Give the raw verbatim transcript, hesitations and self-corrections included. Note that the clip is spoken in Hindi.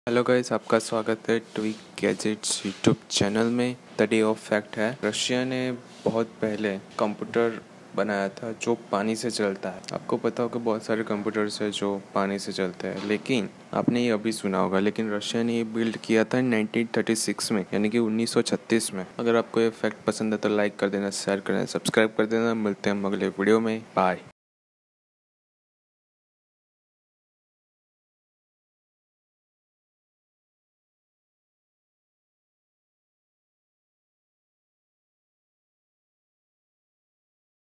हेलो गाइस, आपका स्वागत है ट्विक गैजेट्स यूट्यूब चैनल में। द डे ऑफ फैक्ट है, रशिया ने बहुत पहले कंप्यूटर बनाया था जो पानी से चलता है। आपको पता होगा बहुत सारे कंप्यूटर्स है जो पानी से चलते हैं, लेकिन आपने ये अभी सुना होगा, लेकिन रशिया ने ये बिल्ड किया था नाइनटीन थर्टी सिक्स में, यानी कि उन्नीस सौ छत्तीस में। अगर आपको ये फैक्ट पसंद है तो लाइक कर देना, शेयर कर देना, सब्सक्राइब कर देना। मिलते हैं हम अगले वीडियो में। बाय।